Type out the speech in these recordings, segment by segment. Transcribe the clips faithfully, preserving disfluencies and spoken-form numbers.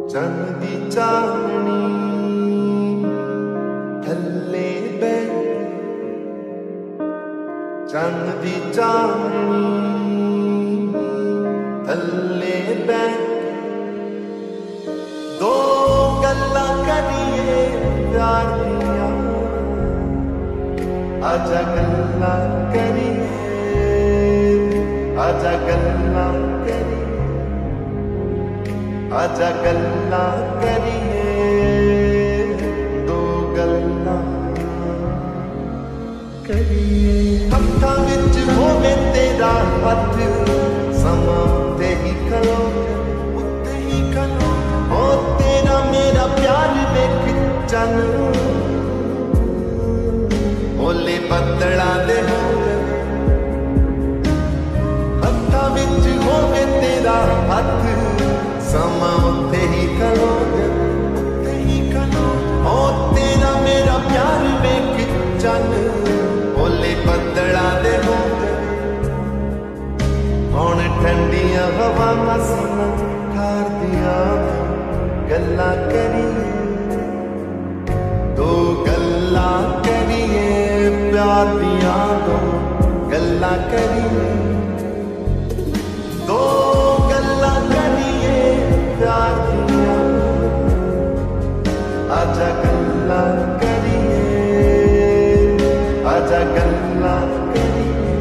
चंद दी चांदनी थल्ले बैठ, चंद दी चांदनी थल्ले बैठ, दो गल्लां करिए प्यार दियां, आजा गल्लां करिए, आजा गल्लां करिए, आजा गल्लां करिए, दो गल्लां करिए। हत्थां विच होवे तेरा हत्थ, समां उत्ते ही खलो, उत्ते ही खलो, ओ तेरा मेरा प्यार वेख चल, ओले बदलां दे होवे, हत्थां विच होवे तेरा हत्थ, समां उत्ते ही खलो, उत्ते ही खलो, ओ तेरा मेरा प्यार वेख चल, ओले बदलां दे होवे, हुण ठंडियां हवावां सीना खार दियां गल्लां करिए, दो गल्लां करिए प्यार दियां, दो गल्लां करिए, दो गल्लां करिए प्यार दियां, आजा गल्लां करिए, आजा गल्लां करिए।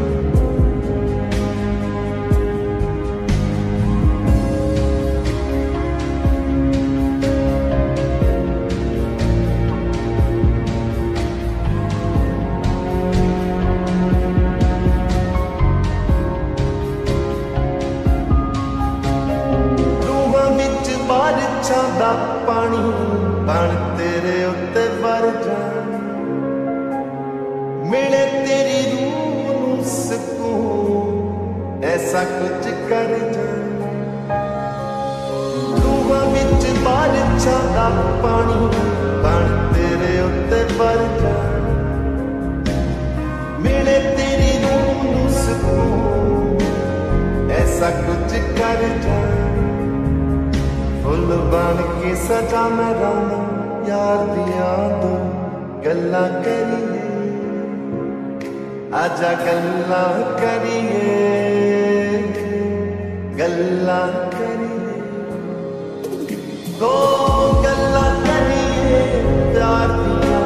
बारिशां दा पानी बन तेरे उत्ते वर जान, मिले तेरी रूह नूं सुकून ऐसा कुछ कर जान, रूहां विच बारिशां दा पानी बन तेरे उत्ते वर जान, मिले तेरी रूह नूं सुकून ऐसा कुछ कर जान, फुल बन के सजा मैं राना यार दियां, दो गल्लां करिए, आजा गल्लां करिए, गल्लां करिए, दो गल्लां करिए प्यार दियां,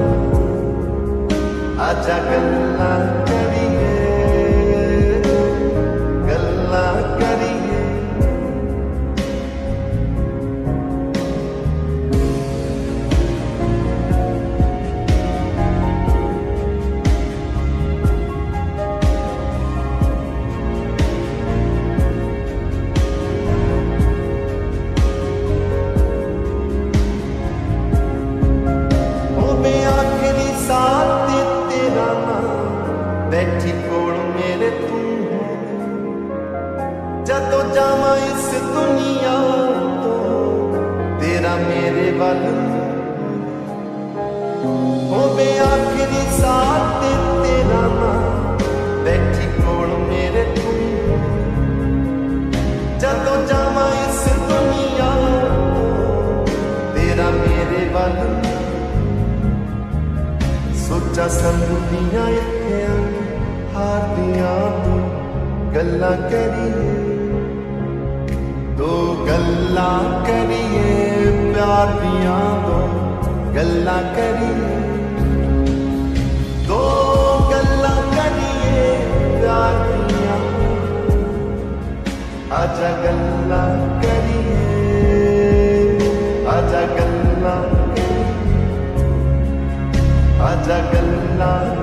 आजा गल्लां करिए, गल्लां करिए। बैठी कोल मेरे तू जदों जावां इस दुनिया तो तेरा मेरे वल होवे आखिरी साथ तेरा ना, बैठी कोल मेरे तू जदों जावां इस दुनिया तो तेरा मेरे वल, सोचा संदियां इत्थे हार दियां, दो गल्लां करिए, दो गल्लां करिए प्यार दियां, दो गल्लां करिए, दो गल्लां करिए प्यार दियां, आजा गल्लां करिए, आजा गल्लां करिए, आजा गल्लां